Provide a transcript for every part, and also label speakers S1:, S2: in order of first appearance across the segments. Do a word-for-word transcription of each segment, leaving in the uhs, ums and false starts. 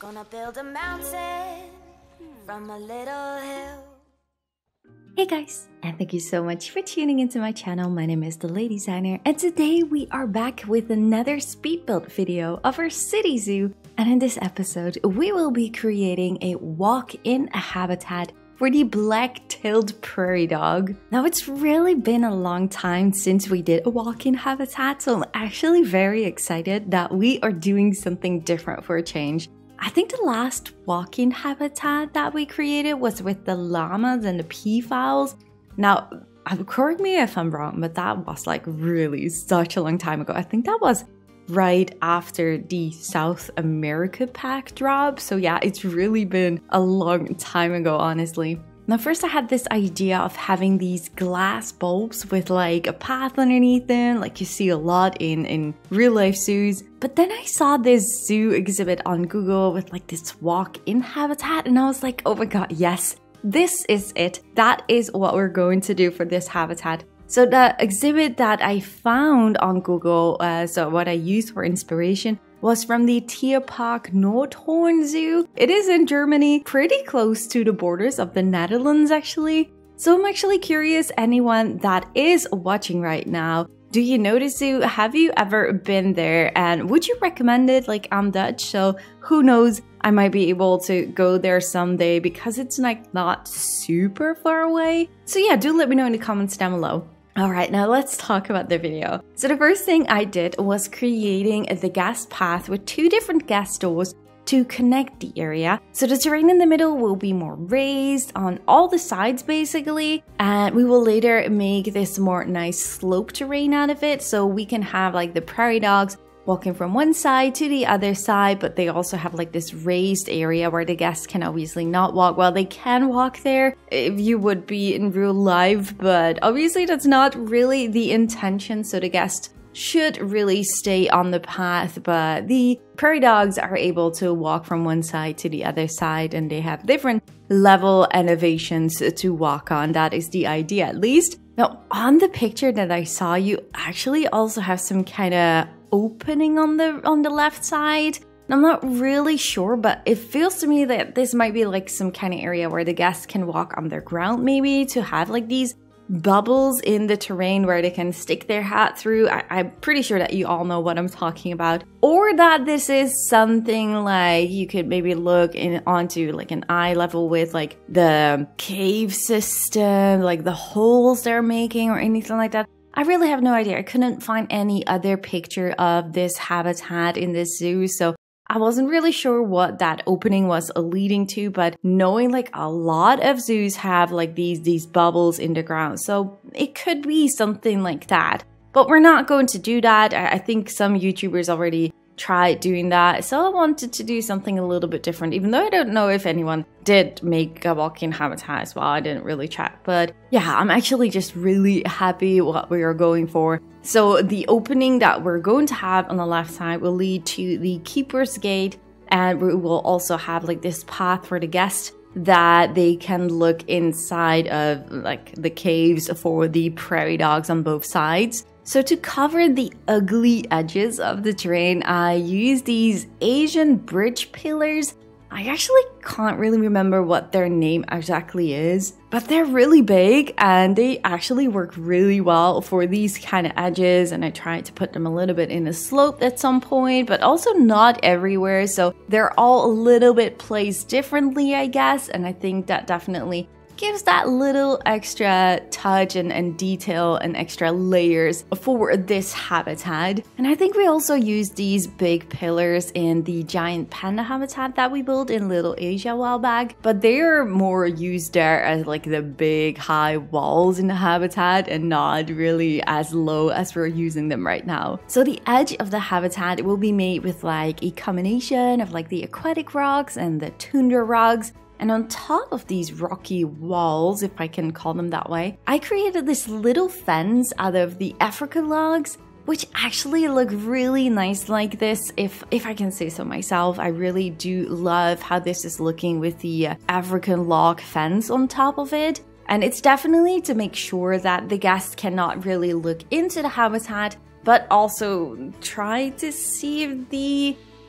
S1: Gonna build a mountain from a little hill.
S2: Hey guys, and thank you so much for tuning into my channel. My name is The Lady Designer, and today we are back with another speed build video of our city zoo. And in this episode, we will be creating a walk-in habitat for the black-tailed prairie dog. Now, it's really been a long time since we did a walk-in habitat, so I'm actually very excited that we are doing something different for a change. I think the last walk-in habitat that we created was with the llamas and the peafowls. Now, correct me if I'm wrong, but that was like really such a long time ago. I think that was right after the South America pack drop. So yeah, it's really been a long time ago, honestly. Now, first I had this idea of having these glass bulbs with like a path underneath them, like you see a lot in, in real life zoos. But then I saw this zoo exhibit on Google with like this walk-in habitat, and I was like, oh my god, yes, this is it. That is what we're going to do for this habitat. So the exhibit that I found on Google, uh, so what I used for inspiration, was from the Tierpark Nordhorn Zoo. It is in Germany, pretty close to the borders of the Netherlands actually. So I'm actually curious, anyone that is watching right now, do you know the zoo? Have you ever been there? And would you recommend it? Like, I'm Dutch, so who knows, I might be able to go there someday because it's like not super far away. So yeah, do let me know in the comments down below. Alright, now let's talk about the video. So the first thing I did was creating the guest path with two different guest doors to connect the area. So the terrain in the middle will be more raised on all the sides basically, and we will later make this more nice slope terrain out of it, so we can have like the prairie dogs walking from one side to the other side, but they also have like this raised area where the guests can obviously not walk. Well, they can walk there if you would be in real life, but obviously that's not really the intention, so the guest should really stay on the path, but the prairie dogs are able to walk from one side to the other side, and they have different level elevations to walk on. That is the idea, at least. Now, on the picture that I saw, you actually also have some kind of opening on the on the left side. I'm not really sure, but it feels to me that this might be like some kind of area where the guests can walk on their ground, maybe, to have like these bubbles in the terrain where they can stick their hat through. I, I'm pretty sure that you all know what I'm talking about. Or that this is something like you could maybe look in onto like an eye level with like the cave system, like the holes they're making or anything like that. I really have no idea. I couldn't find any other picture of this habitat in this zoo, so I wasn't really sure what that opening was leading to, but knowing like a lot of zoos have like these these bubbles in the ground, so it could be something like that. But we're not going to do that. I, I think some YouTubers already tried doing that, so I wanted to do something a little bit different, even though I don't know if anyone did make a walk-in habitat as well. I didn't really check, but yeah, I'm actually just really happy what we are going for. So the opening that we're going to have on the left side will lead to the keeper's gate, and we will also have like this path for the guests that they can look inside of like the caves for the prairie dogs on both sides. So to cover the ugly edges of the terrain, I used these Asian bridge pillars. I actually can't really remember what their name exactly is, but they're really big and they actually work really well for these kind of edges, and I tried to put them a little bit in a slope at some point, but also not everywhere, so they're all a little bit placed differently, I guess, and I think that definitely gives that little extra touch and, and detail and extra layers for this habitat. And I think we also used these big pillars in the giant panda habitat that we built in Little Asia a while back, but they are more used there as like the big high walls in the habitat and not really as low as we're using them right now. So the edge of the habitat will be made with like a combination of like the aquatic rocks and the tundra rocks. And on top of these rocky walls, if I can call them that way, I created this little fence out of the African logs, which actually look really nice like this, if if I can say so myself. I really do love how this is looking with the uh, African log fence on top of it. And it's definitely to make sure that the guests cannot really look into the habitat, but also try to see if the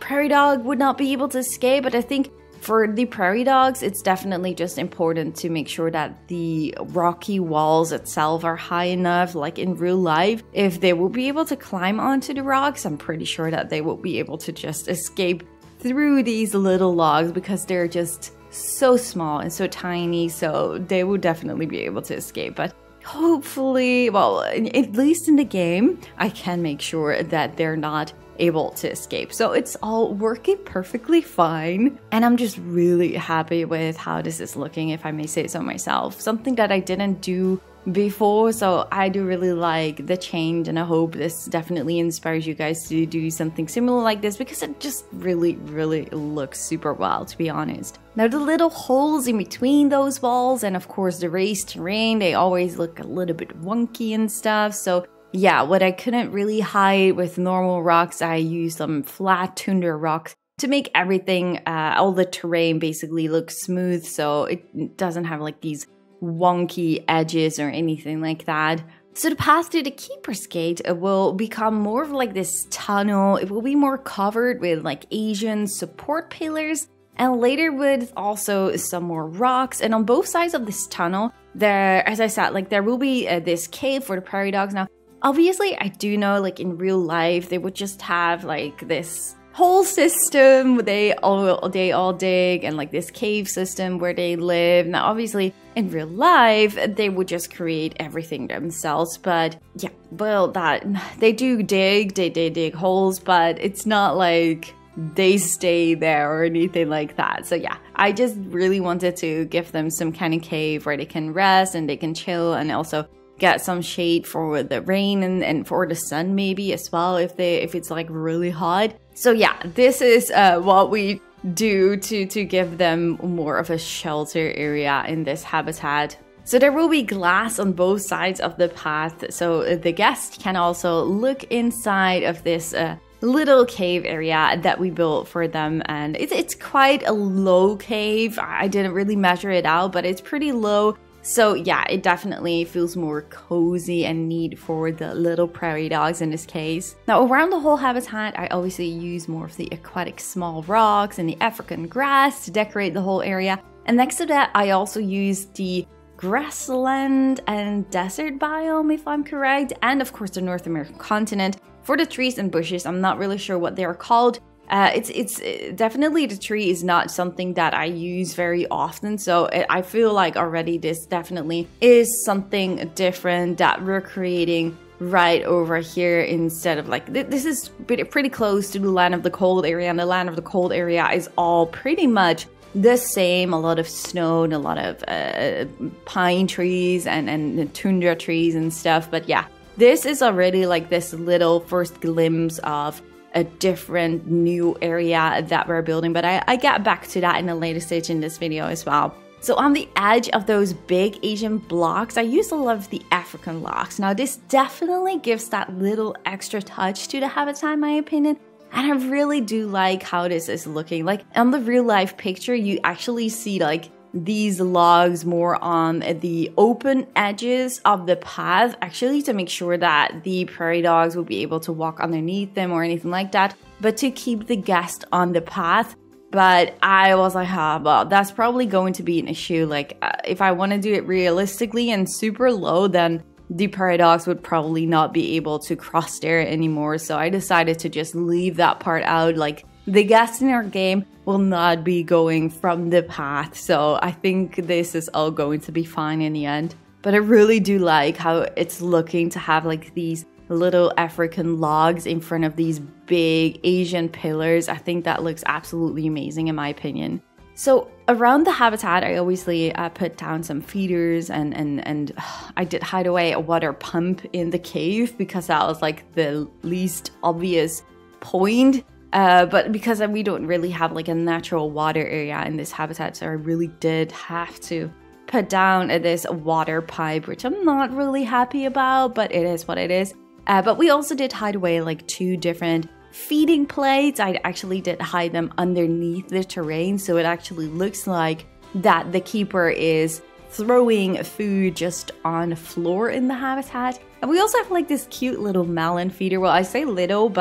S2: prairie dog would not be able to escape, but I think for the prairie dogs, it's definitely just important to make sure that the rocky walls itself are high enough, like in real life. If they will be able to climb onto the rocks, I'm pretty sure that they will be able to just escape through these little logs because they're just so small and so tiny, so they will definitely be able to escape. But hopefully, well, at least in the game, I can make sure that they're not able to escape. So it's all working perfectly fine. And I'm just really happy with how this is looking, if I may say so myself. Something that I didn't do before, so I do really like the change, and I hope this definitely inspires you guys to do something similar like this, because it just really, really looks super well, to be honest. Now the little holes in between those walls, and of course the raised terrain, they always look a little bit wonky and stuff. So yeah, what I couldn't really hide with normal rocks, I used some flat tundra rocks to make everything, uh, all the terrain basically look smooth, so it doesn't have like these wonky edges or anything like that. So the path to the Keeper's Gate will become more of like this tunnel. It will be more covered with like Asian support pillars, and later with also some more rocks. And on both sides of this tunnel, there, as I said, like there will be uh, this cave for the prairie dogs. Now, obviously, I do know like in real life, they would just have like this whole system they all they all dig, and like this cave system where they live. Now obviously in real life they would just create everything themselves, but yeah, well, that they do dig they, they dig holes, but it's not like they stay there or anything like that. So yeah, I just really wanted to give them some kind of cave where they can rest and they can chill, and also get some shade for the rain and, and for the sun maybe as well if they if it's like really hot. So yeah, this is uh, what we do to to give them more of a shelter area in this habitat. So there will be glass on both sides of the path, so the guest can also look inside of this uh, little cave area that we built for them. And it's, it's quite a low cave. I didn't really measure it out, but it's pretty low. So yeah, it definitely feels more cozy and neat for the little prairie dogs in this case. Now around the whole habitat, I obviously use more of the aquatic small rocks and the African grass to decorate the whole area. And next to that, I also use the grassland and desert biome, if I'm correct, and of course the North American continent for the trees and bushes. I'm not really sure what they are called. Uh, it's it's definitely, the tree is not something that I use very often, so it, I feel like already this definitely is something different that we're creating right over here, instead of like th this is pretty, pretty close to the Land of the Cold area, and the Land of the Cold area is all pretty much the same. A lot of snow and a lot of uh, pine trees and and tundra trees and stuff. But yeah, this is already like this little first glimpse of a different new area that we're building, but I, I get back to that in a later stage in this video as well. So on the edge of those big Asian blocks, I use a lot of the African logs. Now this definitely gives that little extra touch to the habitat in my opinion, and I really do like how this is looking. Like on the real life picture, you actually see like these logs more on the open edges of the path, actually to make sure that the prairie dogs will be able to walk underneath them or anything like that, but to keep the guest on the path. But I was like, ah, well, that's probably going to be an issue. Like uh, if I want to do it realistically and super low, then the prairie dogs would probably not be able to cross there anymore. So I decided to just leave that part out. Like the guests in our game will not be going from the path, so I think this is all going to be fine in the end. But I really do like how it's looking to have like these little African logs in front of these big Asian pillars. I think that looks absolutely amazing in my opinion. So around the habitat, I obviously uh, put down some feeders, and and and uh, I did hide away a water pump in the cave because that was like the least obvious point. Uh, but because we don't really have like a natural water area in this habitat, so I really did have to put down this water pipe, which I'm not really happy about, but it is what it is. Uh, but we also did hide away like two different feeding plates. I actually did hide them underneath the terrain, so it actually looks like that the keeper is throwing food just on the floor in the habitat. And we also have like this cute little melon feeder. Well, I say little, but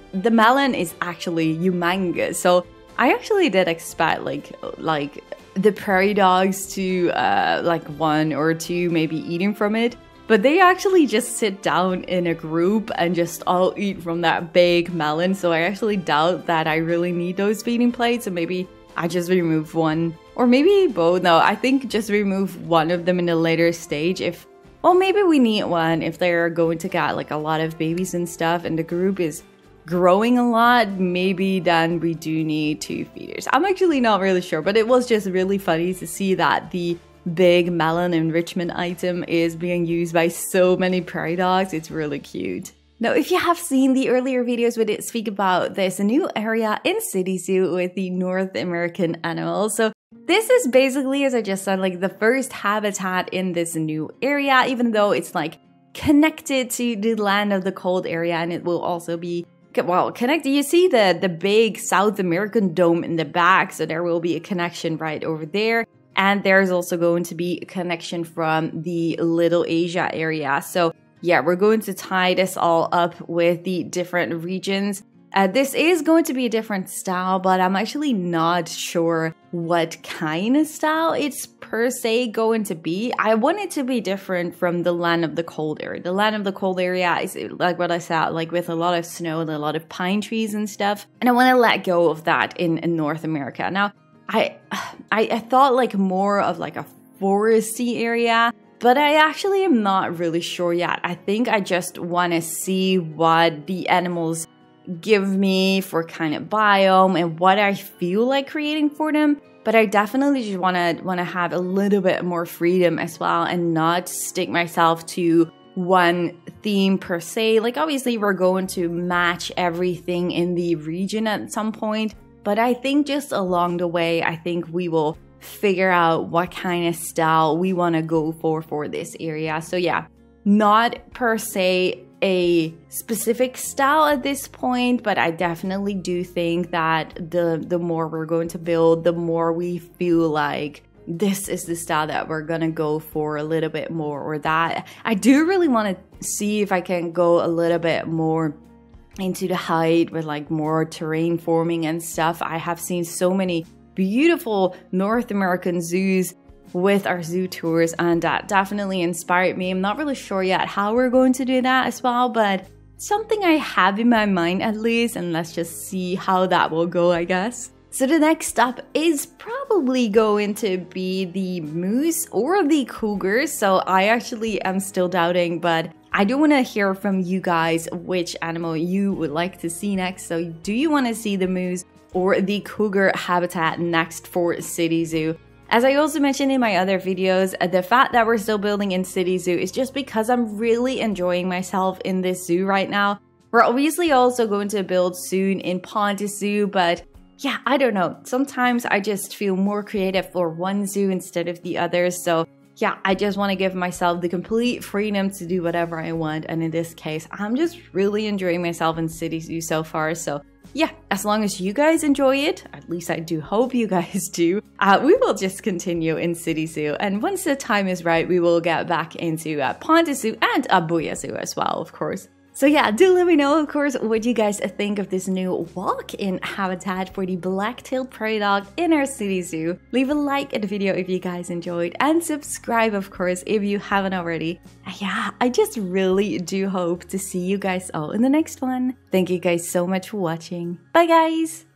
S2: the melon is actually humongous. So I actually did expect like like the prairie dogs to uh, like one or two maybe eating from it. But they actually just sit down in a group and just all eat from that big melon. So I actually doubt that I really need those feeding plates. So maybe I just remove one or maybe both. No, I think just remove one of them in a later stage. If, well, maybe we need one if they're going to get like a lot of babies and stuff and the group is growing a lot, maybe then we do need two feeders. I'm actually not really sure, but it was just really funny to see that the big melon enrichment item is being used by so many prairie dogs. It's really cute. Now, if you have seen the earlier videos we did speak about, there's a new area in City Zoo with the North American animals. So this is basically, as I just said, like the first habitat in this new area, even though it's like connected to the Land of the Cold area, and it will also be well connected. You see the the big South American dome in the back, so there will be a connection right over there. And there's also going to be a connection from the Little Asia area. So yeah, we're going to tie this all up with the different regions. Uh, this is going to be a different style, but I'm actually not sure what kind of style it's per se going to be. I want it to be different from the Land of the Cold area. The Land of the Cold area is like what I said, like with a lot of snow and a lot of pine trees and stuff. And I want to let go of that in, in North America. Now, I, I I thought like more of like a foresty area, but I actually am not really sure yet. I think I just want to see what the animals give me for kind of biome and what I feel like creating for them. But I definitely just want to want to have a little bit more freedom as well and not stick myself to one theme per se. Like obviously we're going to match everything in the region at some point. But I think just along the way, I think we will figure out what kind of style we want to go for for this area. So yeah, not per se a specific style at this point, but I definitely do think that the, the more we're going to build, the more we feel like this is the style that we're going to go for a little bit more, or that. I do really want to see if I can go a little bit more into the height with like more terrain forming and stuff. I have seen so many beautiful North American zoos with our zoo tours, and that definitely inspired me. I'm not really sure yet how we're going to do that as well, but something I have in my mind at least, and let's just see how that will go, I guess. So the next stop is probably going to be the moose or the cougar. So I actually am still doubting, but I do want to hear from you guys which animal you would like to see next. So do you want to see the moose or the cougar habitat next for City Zoo? As I also mentioned in my other videos, the fact that we're still building in City Zoo is just because I'm really enjoying myself in this zoo right now. We're obviously also going to build soon in Pontus Zoo, but yeah, I don't know. Sometimes I just feel more creative for one zoo instead of the others. So yeah, I just want to give myself the complete freedom to do whatever I want. And in this case, I'm just really enjoying myself in City Zoo so far. So yeah, as long as you guys enjoy it, at least I do hope you guys do, uh, we will just continue in City Zoo. And once the time is right, we will get back into uh, Pontus Zoo and Abuja Zoo as well, of course. So yeah, do let me know, of course, what you guys think of this new walk-in habitat for the black-tailed prairie dog in our City Zoo. Leave a like at the video if you guys enjoyed, and subscribe, of course, if you haven't already. And yeah, I just really do hope to see you guys all in the next one. Thank you guys so much for watching. Bye, guys!